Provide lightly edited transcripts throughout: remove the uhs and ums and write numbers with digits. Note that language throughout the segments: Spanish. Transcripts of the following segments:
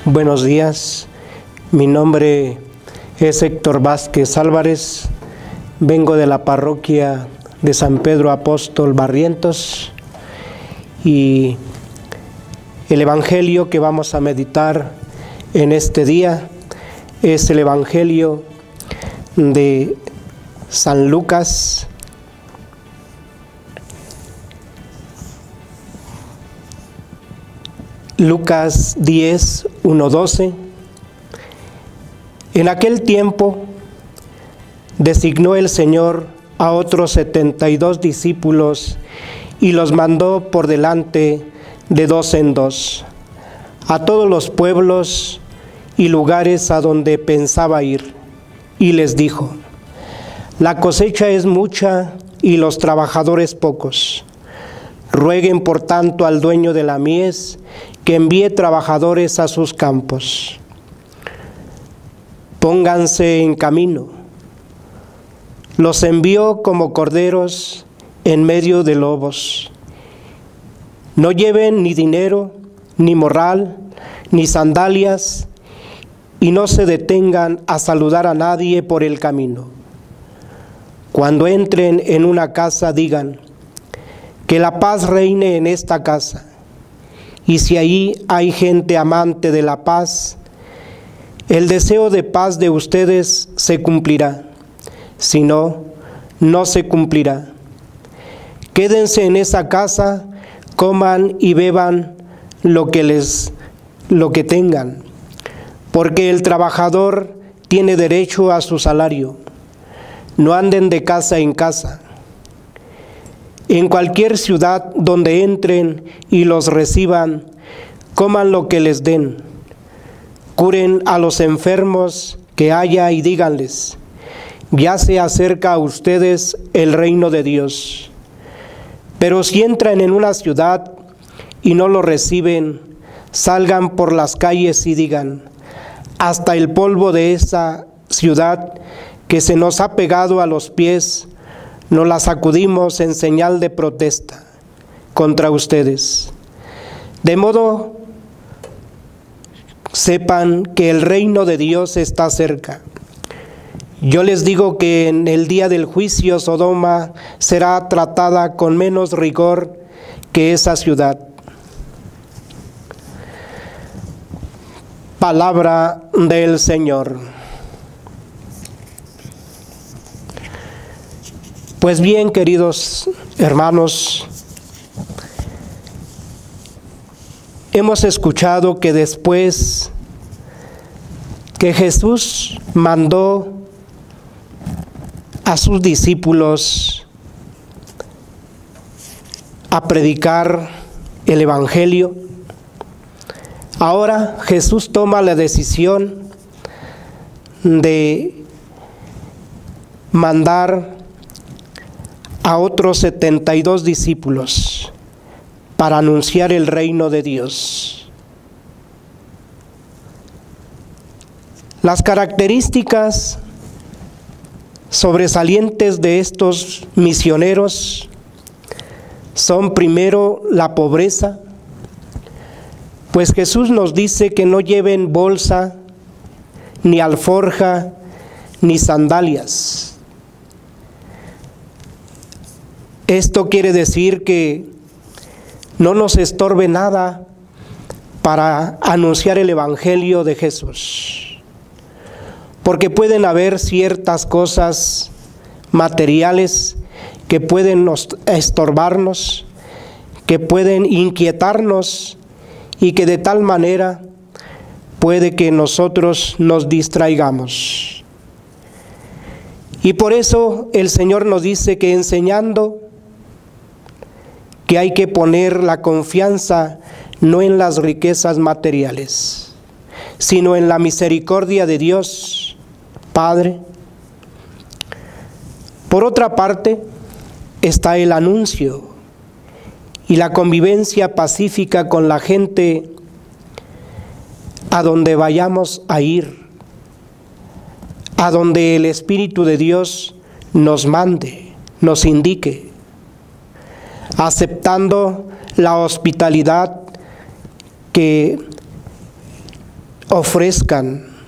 Buenos días, mi nombre es Héctor Vázquez Álvarez, vengo de la parroquia de San Pedro Apóstol Barrientos y el evangelio que vamos a meditar en este día es el evangelio de San Lucas, Lucas 10, 1-12. En aquel tiempo designó el Señor a otros 72 discípulos y los mandó por delante de 2 en 2 a todos los pueblos y lugares a donde pensaba ir, y les dijo: la cosecha es mucha y los trabajadores pocos. Rueguen por tanto al dueño de la mies que envíe trabajadores a sus campos. Pónganse en camino. Los envió como corderos en medio de lobos. No lleven ni dinero, ni morral, ni sandalias, y no se detengan a saludar a nadie por el camino. Cuando entren en una casa, digan: que la paz reine en esta casa. Y si ahí hay gente amante de la paz, el deseo de paz de ustedes se cumplirá. Si no, no se cumplirá. Quédense en esa casa, coman y beban lo que tengan, porque el trabajador tiene derecho a su salario. No anden de casa en casa. En cualquier ciudad donde entren y los reciban, coman lo que les den. Curen a los enfermos que haya y díganles: ya se acerca a ustedes el reino de Dios. Pero si entran en una ciudad y no lo reciben, salgan por las calles y digan: hasta el polvo de esa ciudad que se nos ha pegado a los pies, nos la sacudimos en señal de protesta contra ustedes. De modo, sepan que el reino de Dios está cerca. Yo les digo que en el día del juicio Sodoma será tratada con menos rigor que esa ciudad. Palabra del Señor. Pues bien, queridos hermanos, hemos escuchado que después que Jesús mandó a sus discípulos a predicar el evangelio, ahora Jesús toma la decisión de mandar a otros 72 discípulos para anunciar el reino de Dios. Las características sobresalientes de estos misioneros son, primero, la pobreza, pues Jesús nos dice que no lleven bolsa, ni alforja, ni sandalias. Esto quiere decir que no nos estorbe nada para anunciar el evangelio de Jesús, porque pueden haber ciertas cosas materiales que pueden estorbarnos, que pueden inquietarnos y que de tal manera puede que nosotros nos distraigamos. Y por eso el Señor nos dice que enseñando que hay que poner la confianza no en las riquezas materiales, sino en la misericordia de Dios Padre. Por otra parte, está el anuncio y la convivencia pacífica con la gente a donde vayamos a ir, a donde el Espíritu de Dios nos mande, nos indique, aceptando la hospitalidad que ofrezcan.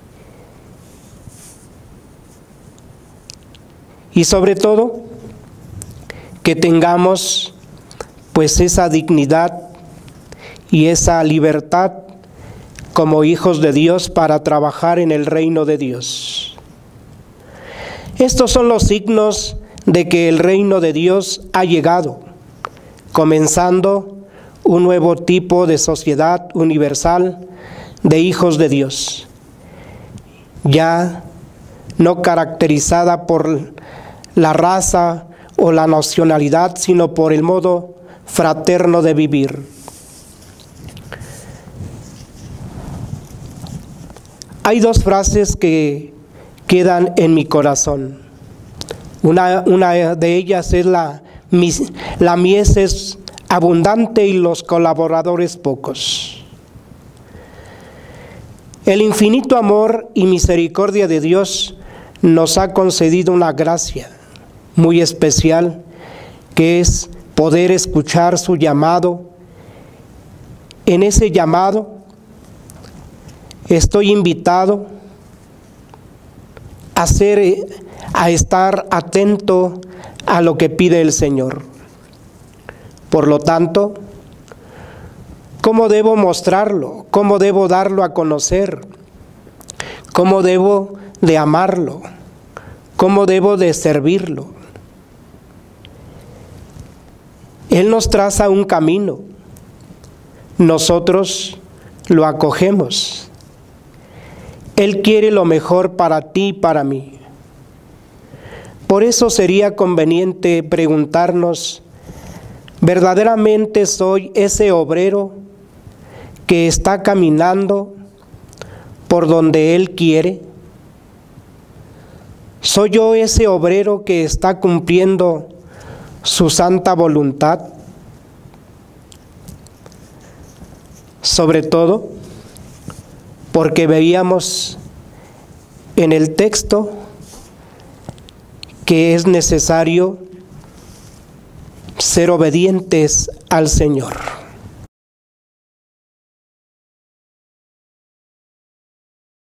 Y sobre todo, que tengamos pues esa dignidad y esa libertad como hijos de Dios para trabajar en el reino de Dios. Estos son los signos de que el reino de Dios ha llegado, comenzando un nuevo tipo de sociedad universal de hijos de Dios, ya no caracterizada por la raza o la nacionalidad, sino por el modo fraterno de vivir. Hay dos frases que quedan en mi corazón. Una de ellas es la mies es abundante y los colaboradores pocos. El infinito amor y misericordia de Dios nos ha concedido una gracia muy especial, que es poder escuchar su llamado. En ese llamado estoy invitado a estar atento a lo que pide el Señor. Por lo tanto, ¿cómo debo mostrarlo? ¿Cómo debo darlo a conocer? ¿Cómo debo de amarlo? ¿Cómo debo de servirlo? Él nos traza un camino. Nosotros lo acogemos. Él quiere lo mejor para ti y para mí. Por eso sería conveniente preguntarnos, ¿verdaderamente soy ese obrero que está caminando por donde Él quiere? ¿Soy yo ese obrero que está cumpliendo su santa voluntad? Sobre todo, porque veíamos en el texto que es necesario ser obedientes al Señor.